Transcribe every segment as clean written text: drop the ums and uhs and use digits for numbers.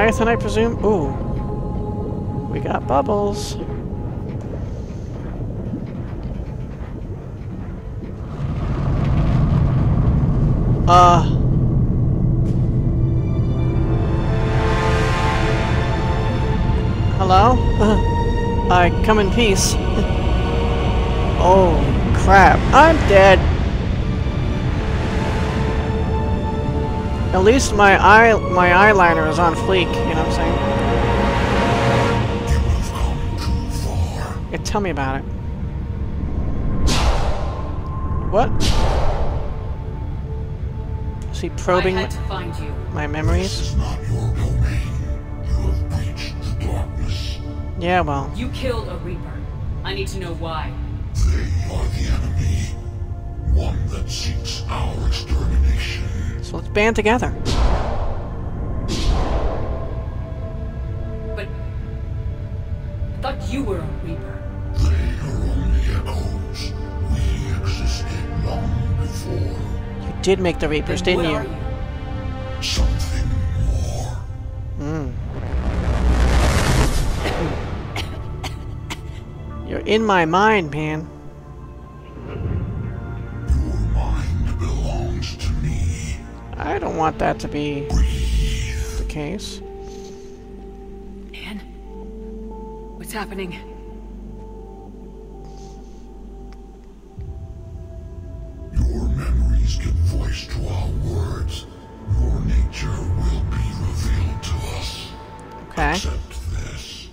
Leviathan, I presume? Ooh. We got bubbles. Hello? I come in peace. Oh, crap. I'm dead. At least my eyeliner is on fleek, you know what I'm saying? You have come too far. Yeah, tell me about it. What? Is he probing I had to find you. my This memories? is not your domain. You have breached the darkness. Yeah, well. You killed a Reaper. I need to know why. They are the enemy. One that seeks our extermination. So let's band together. But I thought you were a Reaper. They are only echoes. We existed long before. You did make the Reapers, Then didn't what you? are you? Something more. You're in my mind, man. Your mind belongs to me. I don't want that to be Breathe. the case. Anne? What's happening? Your memories give voice to our words. Your nature will be revealed to us. Okay. Accept this.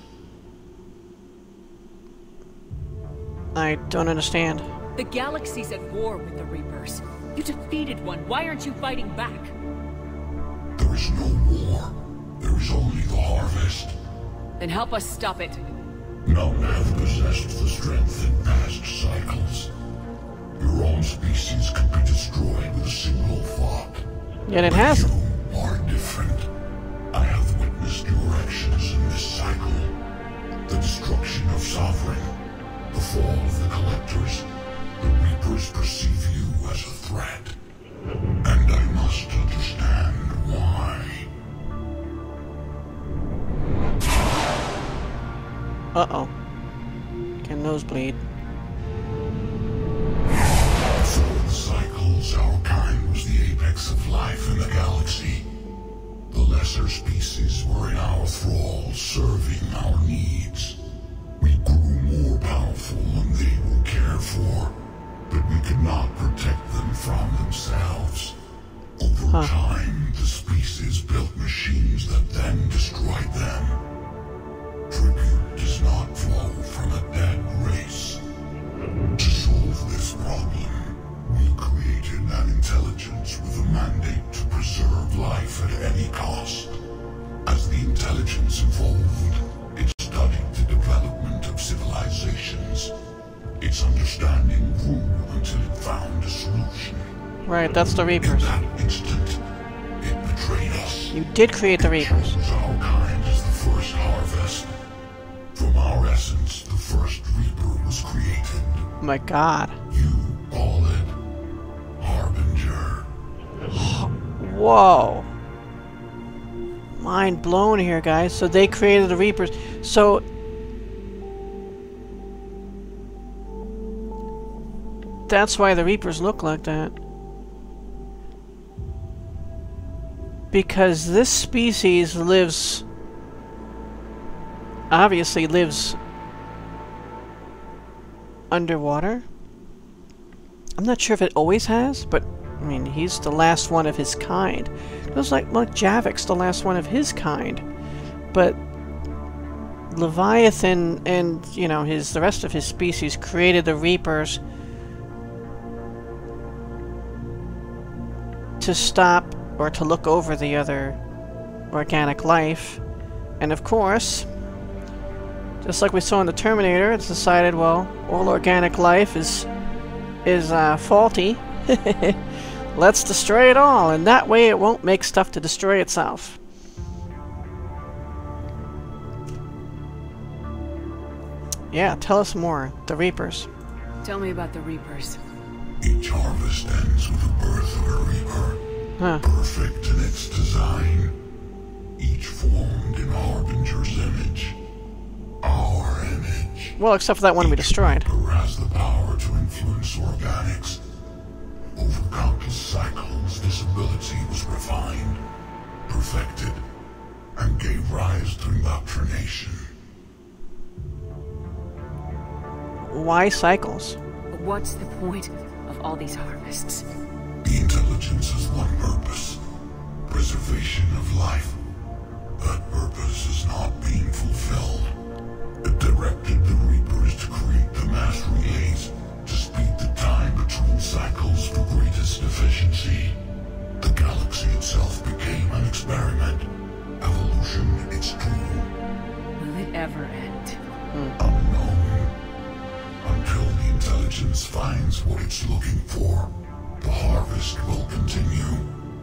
I don't understand. The galaxy's at war with the Reapers. You defeated one. Why aren't you fighting back? There is no war. There is only the harvest. Then help us stop it. None have possessed the strength in past cycles. Your own species could be destroyed with a single thought. Yet it But hasn't. You are different. I have witnessed your actions in this cycle. The destruction of Sovereign. The fall of the Collectors. The Reapers perceive you as a threat. And I must understand why. Uh-oh. Can nosebleed. Before the cycles, our kind was the apex of life in the galaxy. The lesser species were in our thrall, serving our needs. We grew more powerful and they were cared for, but we could not protect them from themselves. Over time, the species built machines that then destroyed them. Tribute does not flow from a dead race. To solve this problem, we created an intelligence with a mandate to preserve life at any cost. As the intelligence evolved, it studied the development of civilizations. Its understanding grew until it found a solution. Right, that's the In Reapers. that instant, it betrayed us. You did create the Reapers. Chose our kind as the first harvest. From our essence, the first Reaper was created. My god. You call it Harbinger. Whoa. Mind blown here, guys. So they created the Reapers. So... that's why the Reapers look like that. Because this species lives... obviously lives... underwater. I'm not sure if it always has, but... I mean, he's the last one of his kind. It was like Javik's the last one of his kind. But... Leviathan and, you know, the rest of his species created the Reapers... to stop or to look over the other organic life. And of course, just like we saw in the Terminator, it's decided, well, all organic life is faulty. Let's destroy it all, and that way it won't make stuff to destroy itself. Yeah, tell us more. The Reapers. Tell me about the Reapers. Each harvest ends with the birth of a Reaper. Huh. Perfect in its design. each formed in Harbinger's image. Our image. Well, except for that one we destroyed. Reaper has the power to influence organics. Over countless cycles, this ability was refined, perfected, and gave rise to indoctrination. Why cycles? What's the point of all these harvests? The intelligence has one purpose: preservation of life. That purpose is not being fulfilled. It directed the Reapers to create the mass relays to speed the time between cycles for greatest efficiency. The galaxy itself became an experiment. Evolution, its tool. Will it ever end? Unknown. Until the intelligence finds what it's looking for, the harvest will continue.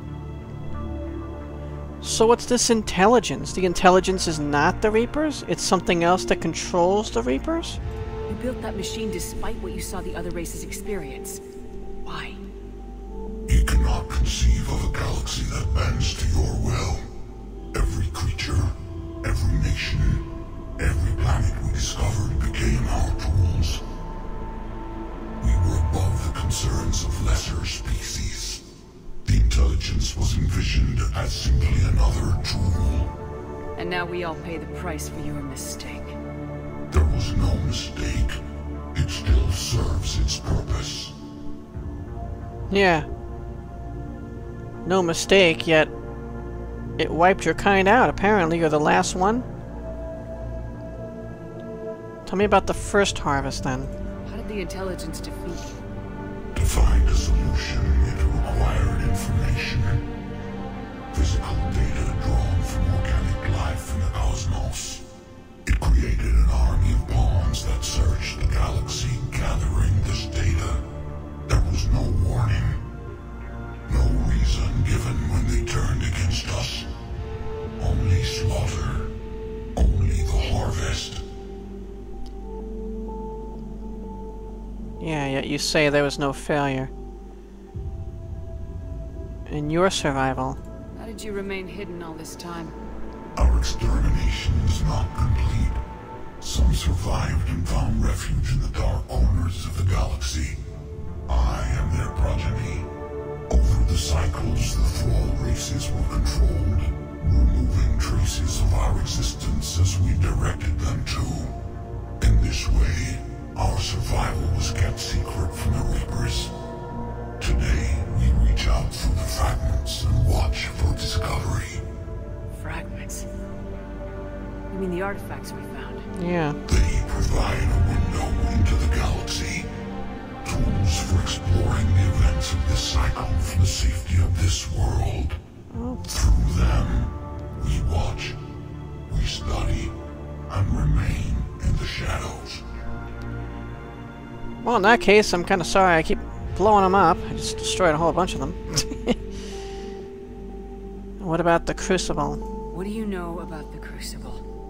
So what's this intelligence? The intelligence is not the Reapers? It's something else that controls the Reapers? You built that machine despite what you saw the other races experience. Why? You cannot conceive of a galaxy that bends to your will. Every creature, every nation, every planet we discovered became our tools. We were above the concerns of lesser species. The intelligence was envisioned as simply another tool. And now we all pay the price for your mistake. There was no mistake. It still serves its purpose. Yeah. No mistake, yet it wiped your kind out. Apparently, you're the last one. Tell me about the first harvest, then. How did the intelligence defeat you? To find a solution, it required information. Physical data drawn from organic life in the cosmos. It created an army of pawns that searched the galaxy, gathering this data. There was no warning. No reason given when they turned against us. Only slaughter. Only the harvest. Yeah, yet you say there was no failure in your survival. How did you remain hidden all this time? Our extermination is not complete. Some survived and found refuge in the dark corners of the galaxy. I am their progeny. Over the cycles, the thrall races were controlled, removing traces of our existence as we directed them to. In this way, our survival was kept secret from the Reapers. Today, we reach out through the fragments and watch for discovery. Fragments? You mean the artifacts we found? Yeah. They provide a window into the galaxy. Tools for exploring the events of this cycle from the safety of this world. Oh. Through them, we watch, we study, and remain in the shadows. Well, in that case, I'm kind of sorry I keep blowing them up. I just destroyed a whole bunch of them. What about the Crucible? What do you know about the Crucible?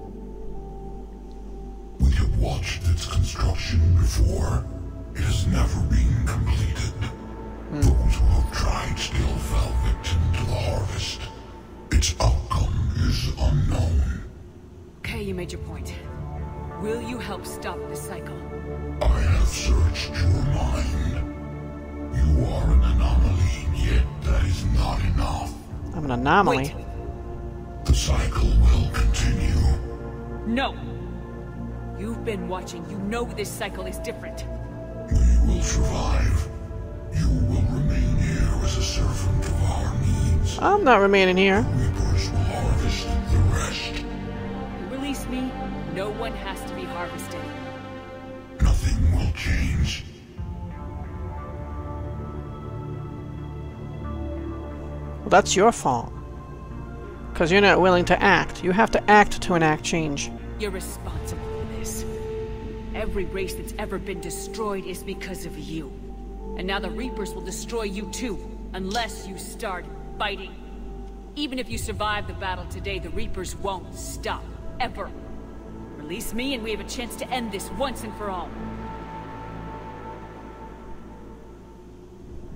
We have watched its construction before. It has never been completed. Those who have tried still fell victim to the harvest. Its outcome is unknown. Okay, you made your point. Will you help stop the cycle? I have searched your mind. You are an anomaly, yet that is not enough. I'm an anomaly. Wait. The cycle will continue. No! You've been watching. You know this cycle is different. We will survive. You will remain here as a servant of our needs. I'm not remaining here. Reapers will harvest the rest. You release me, no one has to be harvested. Nothing will change. Well, that's your fault. Because you're not willing to act. You have to act to enact change. You're responsible for this. Every race that's ever been destroyed is because of you. And now the Reapers will destroy you too, unless you start fighting. Even if you survive the battle today, the Reapers won't stop. Ever. Release me and we have a chance to end this once and for all.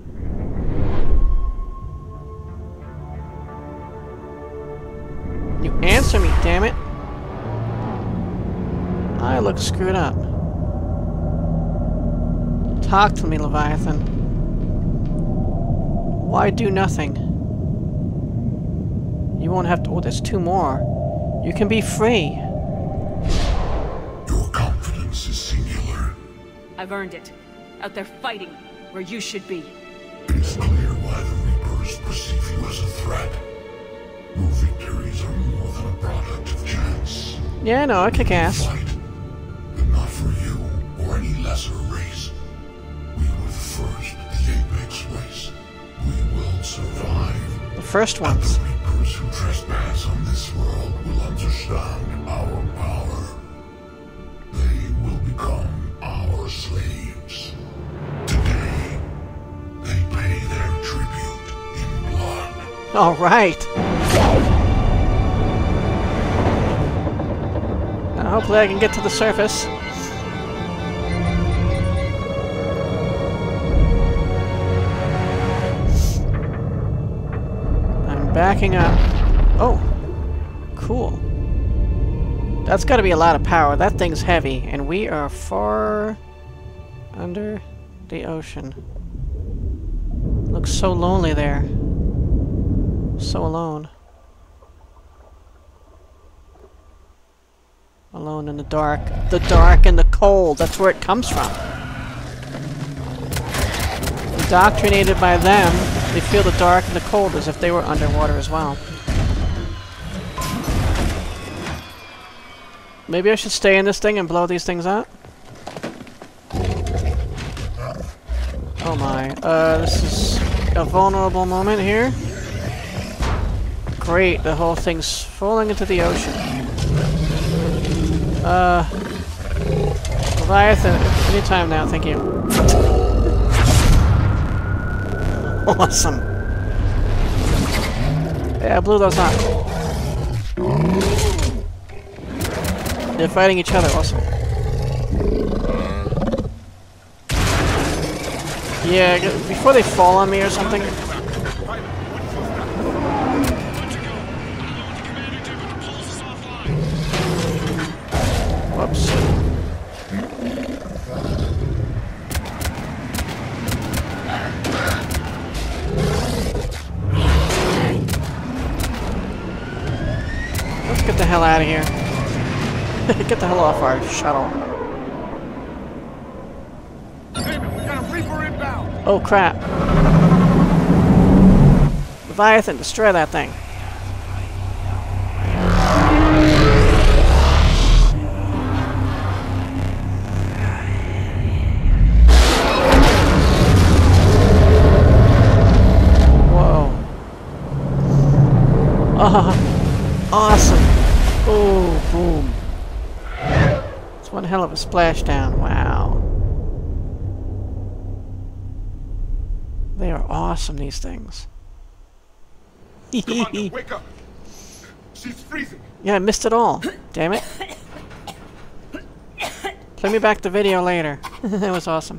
You Answer me, damn it. I look screwed up. Talk to me, Leviathan. Why do nothing? You won't have to... Oh, there's 2 more. You can be free. Your confidence is singular. I've earned it. Out there fighting, where you should be. It is clear why the Reapers perceive you as a threat. Your victories are more than a product of chance. Yeah, no, I kick ass. Fight, but not for you or any lesser race. We were the first, the Apex race. We will survive. The first And ones. the Reapers who trespass on this world will understand our power. They will become our slaves. Today, they pay their tribute in blood. Alright. Now hopefully I can get to the surface. I'm backing up. Oh. Cool. That's gotta be a lot of power. That thing's heavy, and we are far under the ocean. Looks so lonely there. So alone. Alone in the dark. The dark and the cold. That's where it comes from. Indoctrinated by them, they feel the dark and the cold as if they were underwater as well. Maybe I should stay in this thing and blow these things up? Oh my. This is a vulnerable moment here. Great, the whole thing's falling into the ocean. Leviathan, anytime now, thank you. Awesome. Yeah, I blew those up. They're fighting each other, awesome. Yeah, before they fall on me or something. Whoops. Let's get the hell out of here. Get the hell off our shuttle. Oh crap. Leviathan, destroy that thing. Whoa. Awesome. Oh, boom. It's one hell of a splashdown. Wow. They are awesome, these things. Commander, wake up! She's freezing! Yeah, I missed it all. Damn it. Play me back the video later. That was awesome.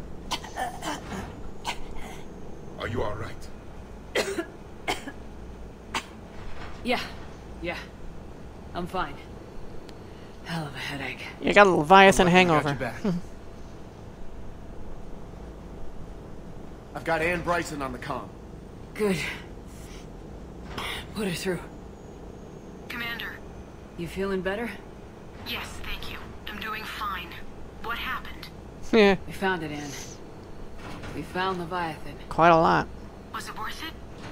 Are you alright? Yeah. I'm fine. Hell of a headache. You got a Leviathan hangover. Got you back. I've got Ann Bryson on the comm. Good. Put her through. Commander. You feeling better? Yes, thank you. I'm doing fine. What happened? Yeah, We found it, Ann. We found Leviathan. quite a lot. Was it worth it?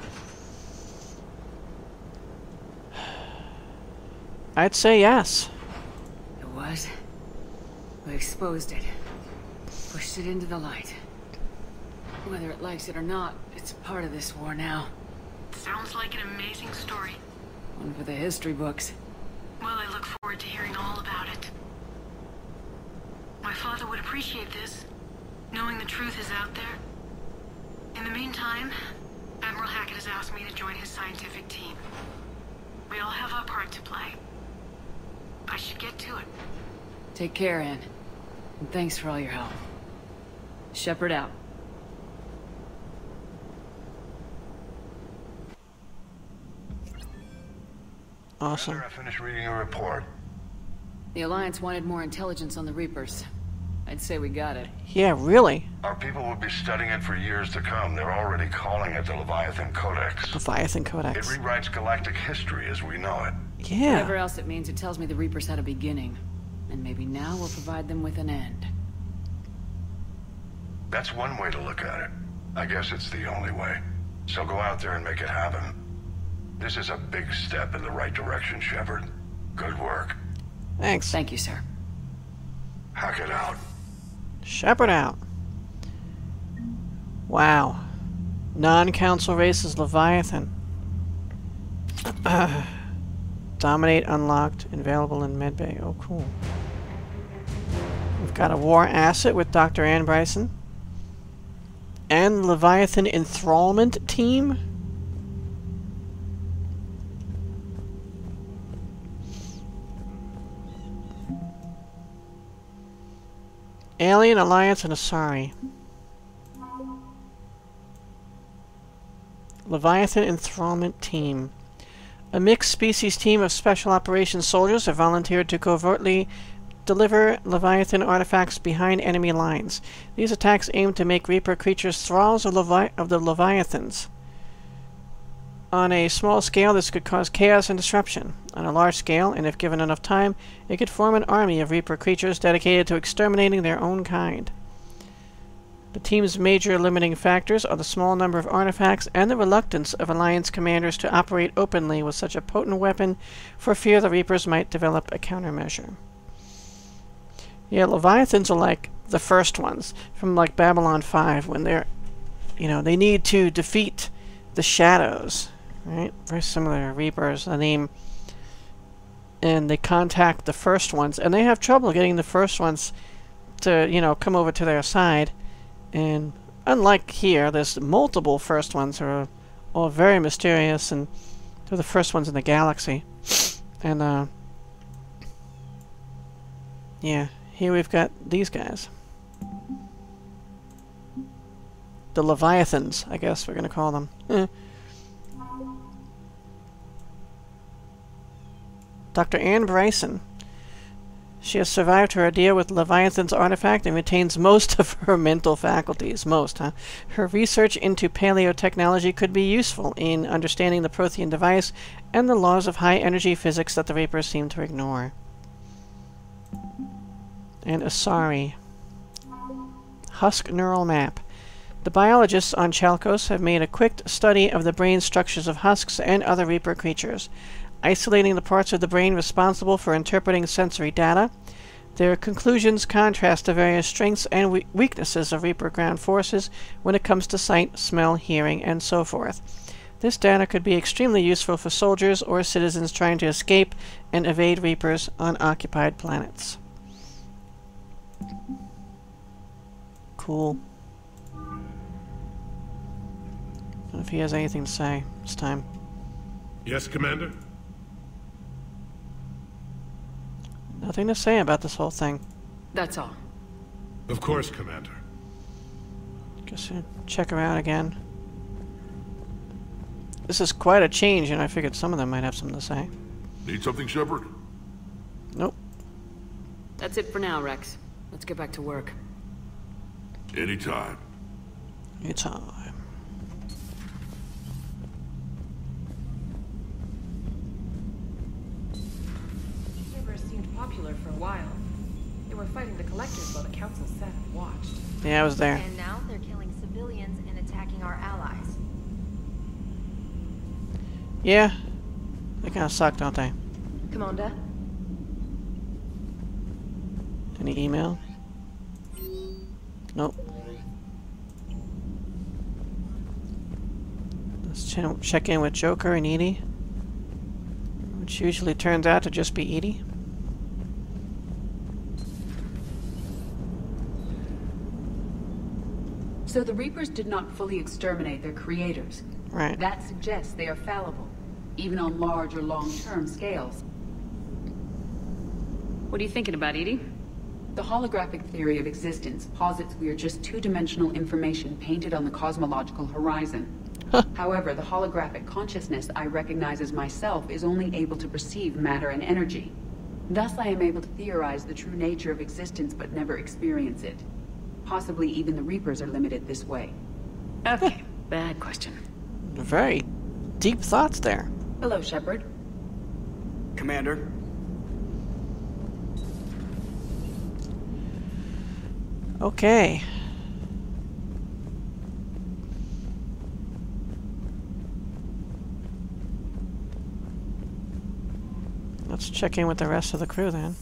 I'd say yes. It was. We exposed it. Pushed it into the light. Whether it likes it or not, it's a part of this war now. Sounds like an amazing story. One for the history books. Well, I look forward to hearing all about it. My father would appreciate this, knowing the truth is out there. In the meantime, Admiral Hackett has asked me to join his scientific team. We all have our part to play. I should get to it. Take care, Ann. And thanks for all your help. Shepard out. Awesome. After I finished reading your report. The Alliance wanted more intelligence on the Reapers. I'd say we got it. Yeah, really? Our people will be studying it for years to come. They're already calling it the Leviathan Codex. Leviathan It Codex. rewrites galactic history as we know it. Yeah. Whatever else it means, it tells me the Reapers had a beginning. And maybe now we'll provide them with an end. That's one way to look at it. I guess it's the only way. So go out there and make it happen. This is a big step in the right direction, Shepard. Good work. Thanks. Thank you, sir. Hack it out. Shepard out. Wow. Non-council race is Leviathan. Dominate unlocked. Available in medbay. Oh, cool. We've got a war asset with Dr. Ann Bryson. And Leviathan enthrallment team. Alien Alliance and Asari. Leviathan enthrallment team. A mixed species team of special operations soldiers have volunteered to covertly deliver Leviathan artifacts behind enemy lines. These attacks aim to make Reaper creatures thralls of the Leviathans. On a small scale, this could cause chaos and disruption. On a large scale, and if given enough time, it could form an army of Reaper creatures dedicated to exterminating their own kind. The team's major limiting factors are the small number of artifacts and the reluctance of Alliance commanders to operate openly with such a potent weapon for fear the Reapers might develop a countermeasure. Yeah, Leviathans are like the first ones from like Babylon 5 when they're, you know, they need to defeat the shadows, right? Very similar to Reapers, the name. And they contact the first ones, and they have trouble getting the first ones to, you know, come over to their side. And unlike here, there's multiple first ones who are all very mysterious, and they're the first ones in the galaxy. And, yeah, here we've got these guys. The Leviathans, I guess we're going to call them. Dr. Ann Bryson. She has survived her ordeal with Leviathan's artifact and retains most of her mental faculties. Most, huh? Her research into paleotechnology could be useful in understanding the Prothean device and the laws of high-energy physics that the Reapers seem to ignore. And Asari. Husk neural map. The biologists on Chalkos have made a quick study of the brain structures of husks and other Reaper creatures. Isolating the parts of the brain responsible for interpreting sensory data, their conclusions contrast the various strengths and weaknesses of Reaper ground forces when it comes to sight, smell, hearing, and so forth. This data could be extremely useful for soldiers or citizens trying to escape and evade Reapers on occupied planets. Cool. I don't know if he has anything to say this time. Yes, Commander? Nothing to say about this whole thing. That's all. Of course, Commander. Guess we'll check her out again. This is quite a change, and I figured some of them might have something to say. Need something, Shepard? Nope. That's it for now, Rex. Let's get back to work. Anytime. Anytime. Popular for a while. They were fighting the Collectors while the Council sat and watched. Yeah, I was there. And now they're killing civilians and attacking our allies. Yeah. They kind of suck, don't they? Commander? Any email? Nope. Let's check in with Joker and Edie. Which usually turns out to just be Edie. So the Reapers did not fully exterminate their creators. Right. That suggests they are fallible, even on large or long-term scales. What are you thinking about, Edie? The holographic theory of existence posits we are just two-dimensional information painted on the cosmological horizon. However, the holographic consciousness I recognize as myself is only able to perceive matter and energy. Thus, I am able to theorize the true nature of existence but never experience it. Possibly even the Reapers are limited this way. Okay, bad question. Very deep thoughts there. Hello, Shepard. Commander. Okay. Let's check in with the rest of the crew then.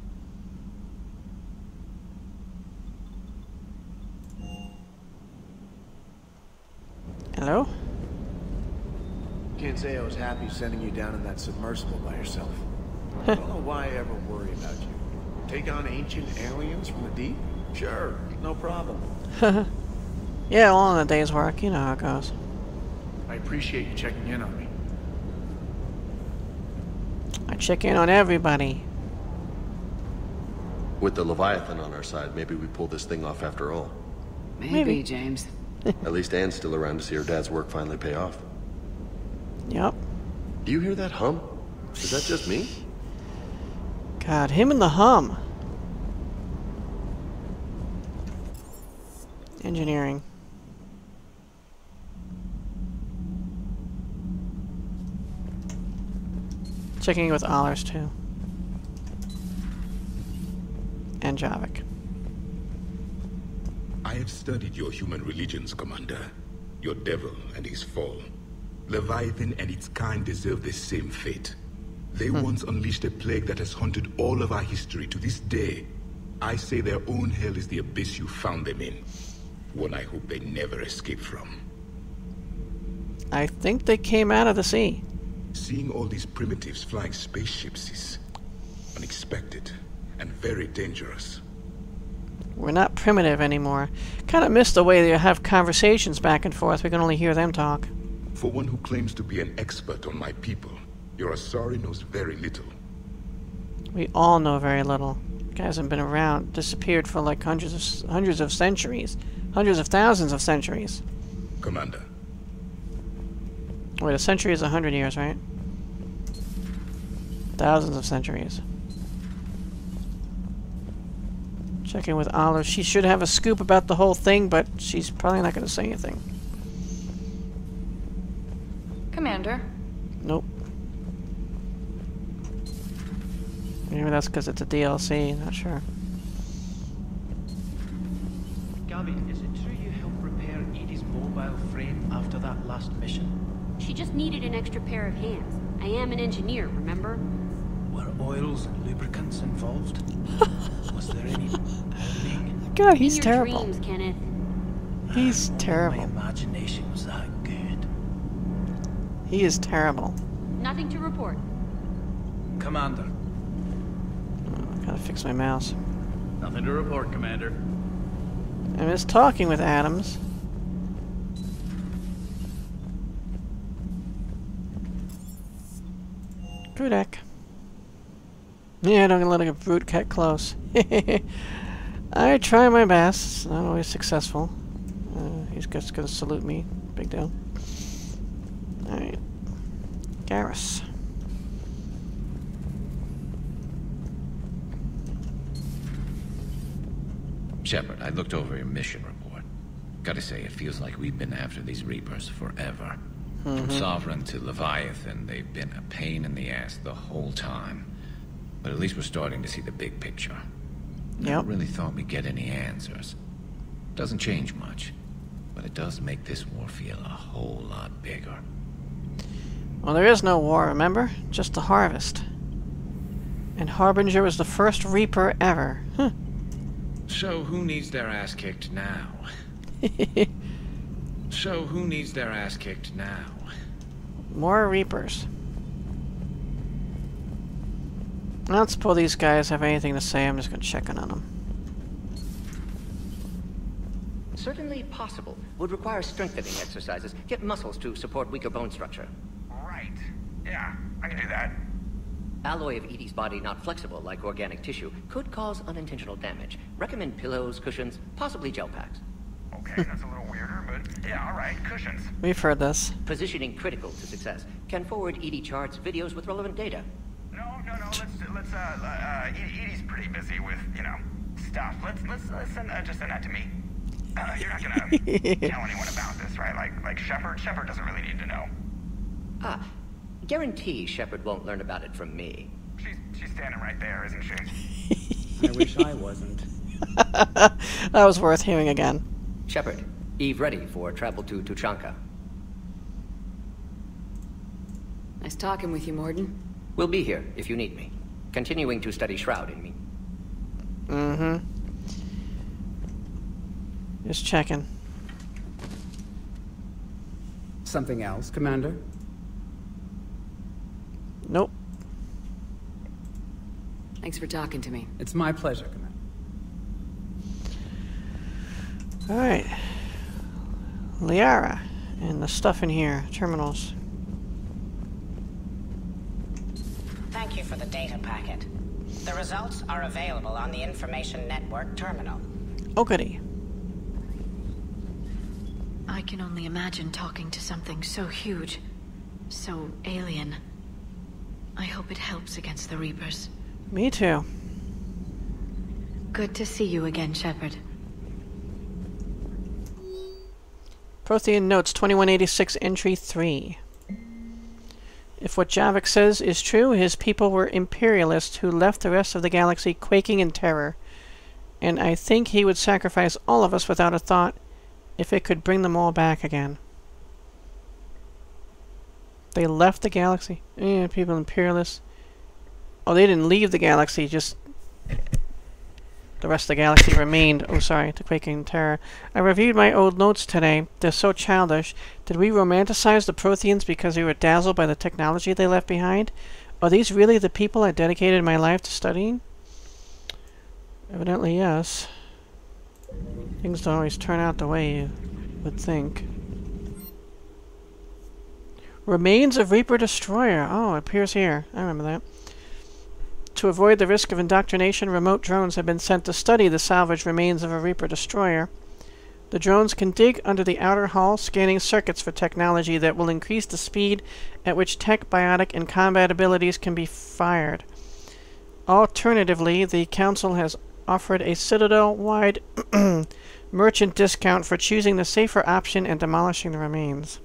Hello? Can't say I was happy sending you down in that submersible by yourself. I don't know why I ever worry about you. Take on ancient aliens from the deep? Sure, no problem. Yeah, all in a day's work. You know how it goes. I appreciate you checking in on me. I check in on everybody. With the Leviathan on our side, maybe we pull this thing off after all. Maybe, James. At least Anne's still around to see her dad's work finally pay off. Yep. Do you hear that hum? Is that just me? God, him and the hum. Engineering. Checking in with Allers too. And Javik. I have studied your human religions, Commander. Your devil and his fall. Leviathan and its kind deserve the same fate. They once unleashed a plague that has haunted all of our history to this day. I say their own hell is the abyss you found them in. One I hope they never escape from. I think they came out of the sea. Seeing all these primitives flying spaceships is unexpected and very dangerous. We're not primitive anymore. Kind of miss the way they have conversations back and forth. We can only hear them talk. For one who claims to be an expert on my people, your Asari knows very little. We all know very little. Guys have been around, disappeared for like hundreds of centuries. Hundreds of thousands of centuries. Commander. Wait, a century is 100 years, right? Thousands of centuries. Checking with Olive. She should have a scoop about the whole thing, but she's probably not going to say anything. Commander. Nope. Maybe that's because it's a DLC, not sure. Gabby, is it true you helped repair Edie's mobile frame after that last mission? She just needed an extra pair of hands. I am an engineer, remember? Were oils and lubricants involved? Was there any burning? God, he's In your terrible. dreams, Kenneth. He's Only terrible. My imagination was that good. He is terrible. Nothing to report. Commander. I gotta fix my mouse. Nothing to report, Commander. I miss talking with Adams. Crew deck. Yeah, don't let a brute get close. I try my best. It's not always successful. He's just gonna salute me. Big deal. Alright. Garrus. Shepard, I looked over your mission report. Gotta say, it feels like we've been after these Reapers forever. From Sovereign to Leviathan, they've been a pain in the ass the whole time. But at least we're starting to see the big picture. Never really thought we'd get any answers. Doesn't change much, but it does make this war feel a whole lot bigger. Well, there is no war, remember? Just the harvest. And Harbinger was the first Reaper ever. Huh. So who needs their ass kicked now? So who needs their ass kicked now? More Reapers. I don't suppose these guys have anything to say. I'm just gonna check in on them. Certainly possible. Would require strengthening exercises. Get muscles to support weaker bone structure. Right. Yeah, I can do that. Alloy of Edie's body not flexible like organic tissue could cause unintentional damage. Recommend pillows, cushions, possibly gel packs. Okay, that's a little weirder, but yeah, alright, cushions. We've heard this. Positioning critical to success. Can forward Edie Chart's videos with relevant data. No, let's Edie's pretty busy with, you know, stuff. Let's send, just send that to me. You're not gonna tell anyone about this, right? Like Shepard? Shepard doesn't really need to know. Guarantee Shepard won't learn about it from me. She's standing right there, isn't she? I wish I wasn't. That was worth hearing again. Shepard, Eve ready for travel to Tuchanka. Nice talking with you, Morden. We'll be here if you need me. Continuing to study Shroud in me. Mm-hmm. Just checking. Something else, Commander? Nope. Thanks for talking to me. It's my pleasure, Commander. Alright. Liara. And the stuff in here. Terminals. Thank you for the data packet. The results are available on the Information Network terminal. Oh, goody. I can only imagine talking to something so huge, so alien. I hope it helps against the Reapers. Me too. Good to see you again, Shepard. Prothean Notes 2186 Entry 3. If what Javik says is true, his people were imperialists who left the rest of the galaxy quaking in terror. And I think he would sacrifice all of us without a thought if it could bring them all back again. They left the galaxy. Yeah, people imperialists. Oh, they didn't leave the galaxy, just the rest of the galaxy remained. Oh, sorry, to quaking terror. I reviewed my old notes today. They're so childish. Did we romanticize the Protheans because we were dazzled by the technology they left behind? Are these really the people I dedicated my life to studying? Evidently, yes. Things don't always turn out the way you would think. Remains of Reaper Destroyer. Oh, it appears here. I remember that. To avoid the risk of indoctrination, remote drones have been sent to study the salvaged remains of a Reaper Destroyer. The drones can dig under the outer hull, scanning circuits for technology that will increase the speed at which tech, biotic, and combat abilities can be fired. Alternatively, the Council has offered a Citadel-wide merchant discount for choosing the safer option and demolishing the remains.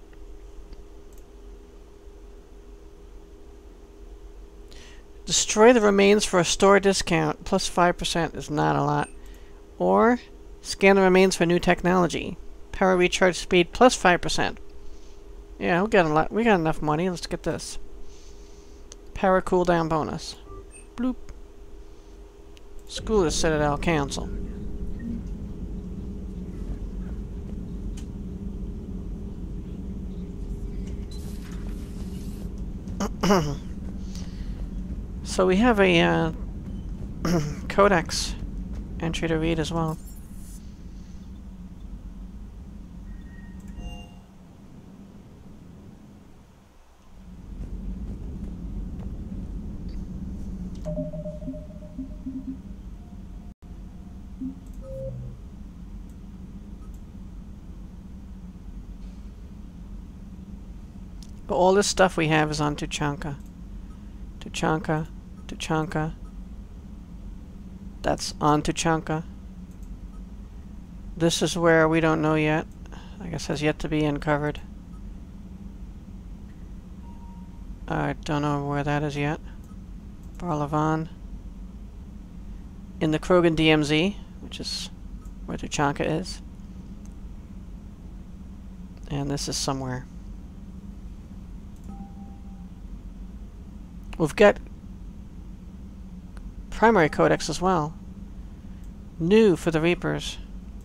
Destroy the remains for a store discount. Plus 5% is not a lot. Or scan the remains for new technology. Power recharge speed plus 5%. Yeah, we'll get a lot. We got enough money. Let's get this. Power cooldown bonus. Bloop. School of Citadel Council. So we have a Codex entry to read as well. But all this stuff we have is on Tuchanka. Tuchanka. Tuchanka. That's on Tuchanka. This is where we don't know yet. I guess has yet to be uncovered. I don't know where that is yet. Barlavan. In the Krogan DMZ, which is where Tuchanka is. And this is somewhere. We've got primary codex as well. New for the Reapers.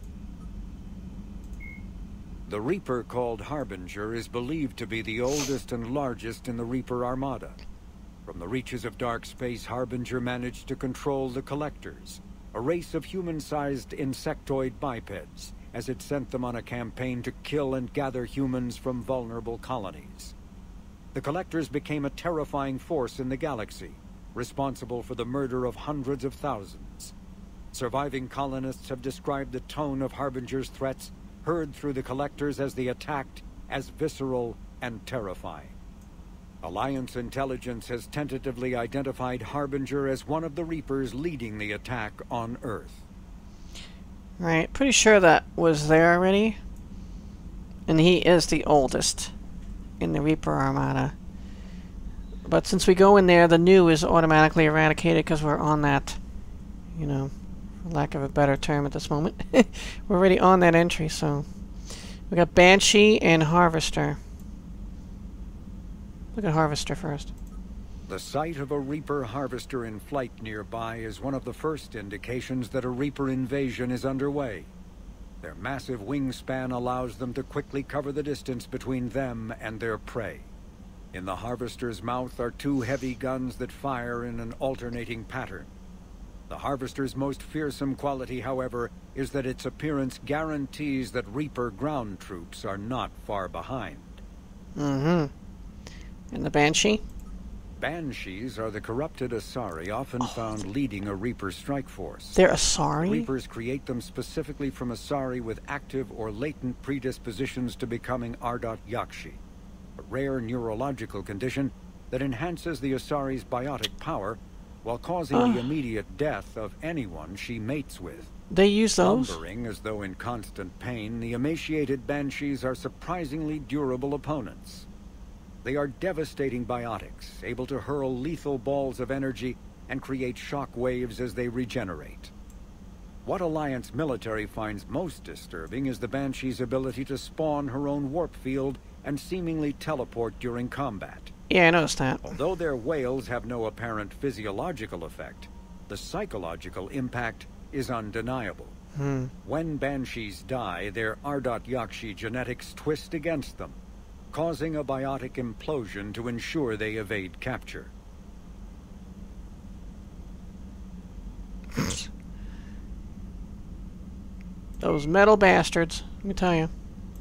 The Reaper called Harbinger is believed to be the oldest and largest in the Reaper Armada. From the reaches of dark space, Harbinger managed to control the Collectors, a race of human-sized insectoid bipeds, as it sent them on a campaign to kill and gather humans from vulnerable colonies. The Collectors became a terrifying force in the galaxy, responsible for the murder of hundreds of thousands. Surviving colonists have described the tone of Harbinger's threats heard through the collectors as they attacked as visceral and terrifying. Alliance intelligence has tentatively identified Harbinger as one of the Reapers leading the attack on Earth. Right, pretty sure that was there already. And he is the oldest in the Reaper Armada. But since we go in there, the new is automatically eradicated because we're on that, you know, for lack of a better term at this moment. We're already on that entry, so... We got Banshee and Harvester. Look at Harvester first. The sight of a Reaper Harvester in flight nearby is one of the first indications that a Reaper invasion is underway. Their massive wingspan allows them to quickly cover the distance between them and their prey. In the Harvester's mouth are two heavy guns that fire in an alternating pattern. The Harvester's most fearsome quality, however, is that its appearance guarantees that Reaper ground troops are not far behind. Mm-hmm. And the Banshee? Banshees are the corrupted Asari often found leading a Reaper strike force. They're Asari? Reapers create them specifically from Asari with active or latent predispositions to becoming Ardot Yakshi, a rare neurological condition that enhances the Asari's biotic power while causing the immediate death of anyone she mates with. They use those? Lumbering as though in constant pain, the emaciated Banshees are surprisingly durable opponents. They are devastating biotics, able to hurl lethal balls of energy and create shock waves as they regenerate. What Alliance military finds most disturbing is the Banshee's ability to spawn her own warp field and seemingly teleport during combat. Yeah, I noticed that. Although their whales have no apparent physiological effect, the psychological impact is undeniable. When Banshees die, their Ardot Yakshi genetics twist against them, causing a biotic implosion to ensure they evade capture. Those metal bastards, let me tell you.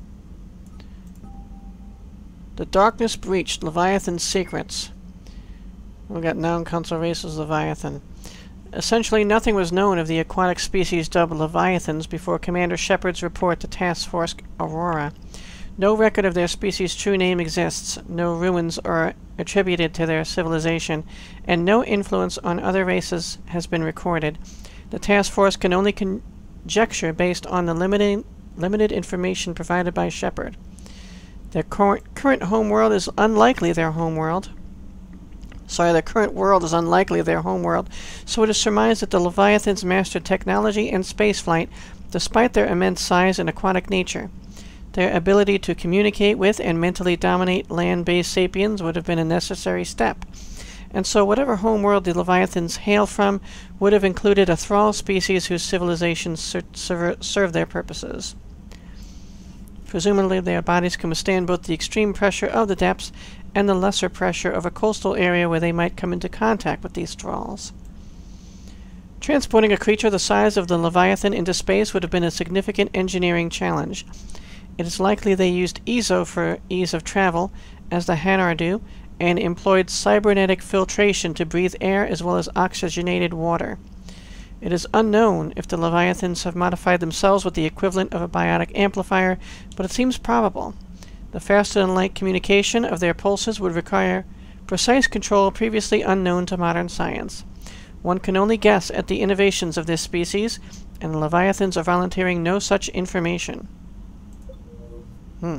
The darkness breached Leviathan's secrets. We got known council races Leviathan. Essentially, nothing was known of the aquatic species dubbed Leviathans before Commander Shepard's report to Task Force Aurora. No record of their species' true name exists, no ruins are attributed to their civilization, and no influence on other races has been recorded. The task force can only conjecture based on the limited information provided by Shepard. Their current homeworld is unlikely their homeworld. Their current world is unlikely their homeworld, so it is surmised that the Leviathans mastered technology and spaceflight despite their immense size and aquatic nature. Their ability to communicate with and mentally dominate land-based sapiens would have been a necessary step. And so whatever homeworld the Leviathans hail from would have included a thrall species whose civilizations serve their purposes. Presumably their bodies can withstand both the extreme pressure of the depths and the lesser pressure of a coastal area where they might come into contact with these thralls. Transporting a creature the size of the Leviathan into space would have been a significant engineering challenge. It is likely they used EZO for ease of travel, as the Hanar do, and employed cybernetic filtration to breathe air as well as oxygenated water. It is unknown if the Leviathans have modified themselves with the equivalent of a biotic amplifier, but it seems probable. The faster-than-light communication of their pulses would require precise control previously unknown to modern science. One can only guess at the innovations of this species, and the Leviathans are volunteering no such information. You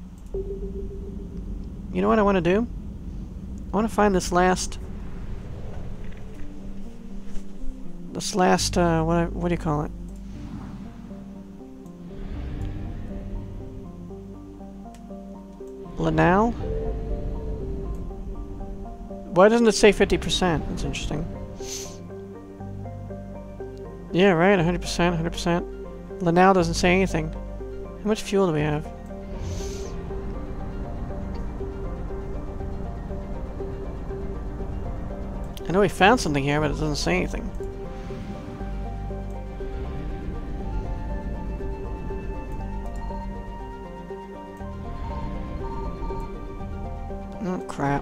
know what I want to do? I want to find this last... what do you call it? Lanal? Why doesn't it say 50%? That's interesting. Yeah, right, 100%, 100%. Lanal doesn't say anything. How much fuel do we have? I know we found something here, but it doesn't say anything. Oh, crap.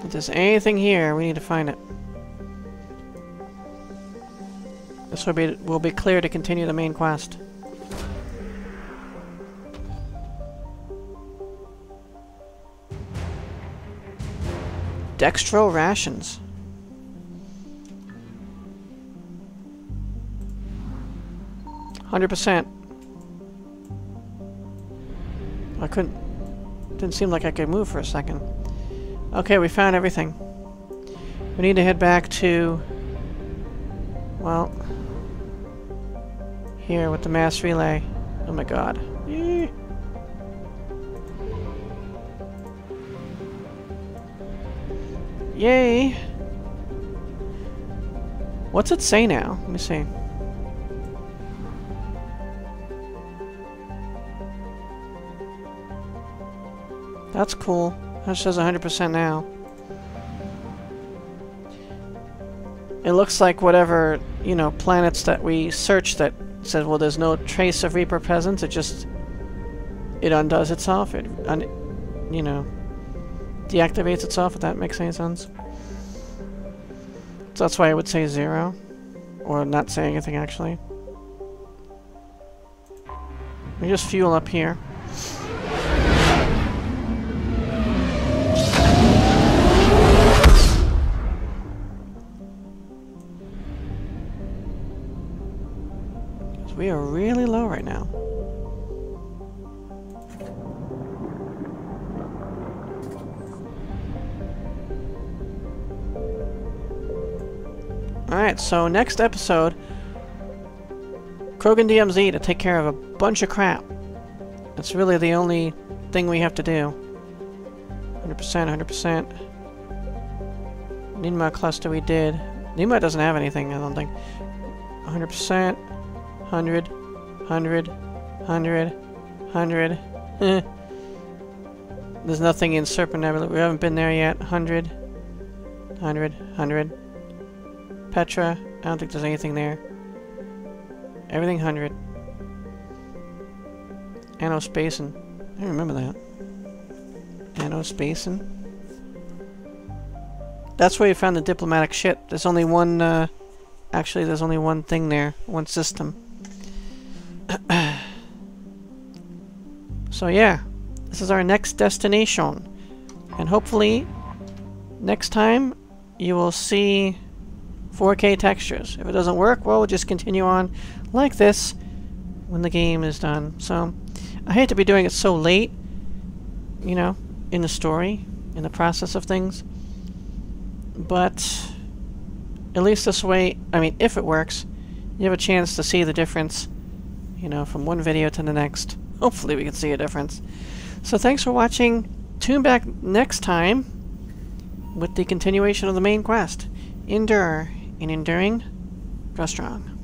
If there's anything here, we need to find it. This will be clear to continue the main quest. Dextro rations. %. Didn't seem like I could move for a second. Okay, we found everything. We need to head back to, well, here with the mass relay. Oh my god. Eee. Yay! What's it say now? Let me see. That's cool. That says 100% now. It looks like whatever, you know, planets that we searched that said, well, there's no trace of Reaper presence, it undoes itself. It, you know, deactivates itself, if that makes any sense. So that's why I would say 0. Or not say anything, actually. We just fuel up here. We are really low right now. Alright, so next episode, Krogan DMZ to take care of a bunch of crap. That's really the only thing we have to do. 100%, 100%. Nima cluster we did. Nima doesn't have anything, I don't think. 100%. 100, 100, 100, 100. There's nothing in Serpent Nebula. We haven't been there yet. 100, 100, 100. Petra. I don't think there's anything there. Everything 100. Anospacein. I remember that. Anospacein. That's where you found the diplomatic ship. There's only one, actually, there's only one thing there. One system. So yeah, this is our next destination, and hopefully next time you will see 4K textures. If it doesn't work, well, we'll just continue on like this when the game is done. So I hate to be doing it so late, you know, in the story, in the process of things, but at least this way, I mean, if it works, you have a chance to see the difference, you know, from one video to the next. Hopefully we can see a difference. So thanks for watching. Tune back next time with the continuation of the main quest. Endure. In enduring, grow strong.